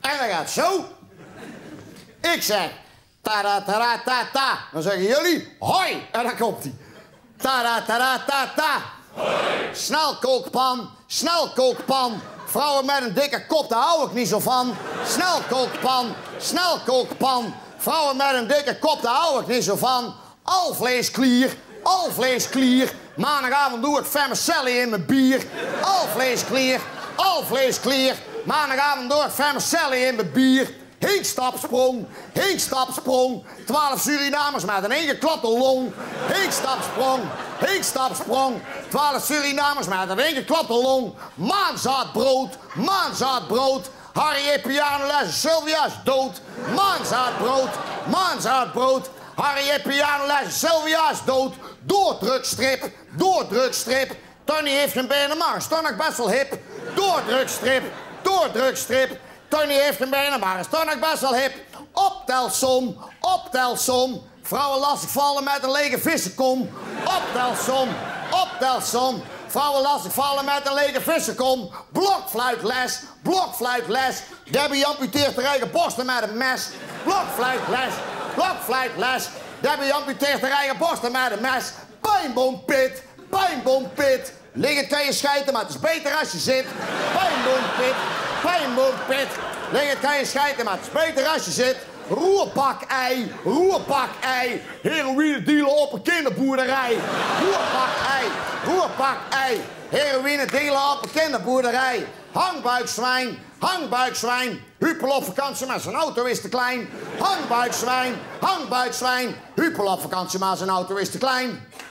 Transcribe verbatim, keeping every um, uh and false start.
En dan gaat het zo. Ik zeg, ta-da-ta-ra-ta-ta. Dan zeggen jullie, hoi. En dan komt hij. Ta-da-ta-ra-ta-ta. Hoi. Snelkookpan, snelkookpan. Vrouwen met een dikke kop, daar hou ik niet zo van. Snelkookpan, snelkookpan. Vrouwen met een dikke kop, daar hou ik niet zo van. Alvleesklier, alvleesklier. Maandagavond doe ik vermicelli in mijn bier. Alvleesklier, alvleesklier. Maandagavond doe ik vermicelli in mijn bier. Hinkstapsprong, hinkstapsprong. Twaalf Surinamers met een ingeklapte long. Hinkstapsprong, hinkstapsprong. Twaalf Surinamers met een ingeklapte long. Maanzaadbrood, maanzaadbrood. Harry heeft pianoles, Sylvia is dood. Maanzaadbrood, maanzaadbrood. Harry heeft pianoles, Sylvia is dood. Doordrukstrip, doordrukstrip. Tony heeft geen benen, maar is toch nog best wel hip. Doordrukstrip, doordrukstrip. Tony heeft geen benen, maar is toch nog best wel hip. Optelsom, optelsom. Vrouwen lastig vallen met een lege vissenkom. Optelsom, optelsom. Vrouwen lastig vallen met een lege vissenkom. Blokfluitles, blokfluitles. Debbie amputeert haar eigen borsten met een mes. Blokfluitles, blokfluitles. Debbie amputeert haar eigen borsten met een mes. Pijnboompit, pijnboompit. Liggen kan je schijten, maar het is beter als je zit. Pijnboompit, pijnboompit. Liggen kan je schijten, maar het is beter als je zit. Roerpak-ei, roerpak-ei. Heroïne dealen op een kinderboerderij. Roerpak-ei, roerpak-ei. Heroïne dealen op een kinderboerderij. Hangbuikzwijn, hangbuikzwijn. Huppel op vakantie, maar zijn auto is te klein. Hangbuikzwijn, hangbuikzwijn. Huppel op vakantie, maar zijn auto is te klein.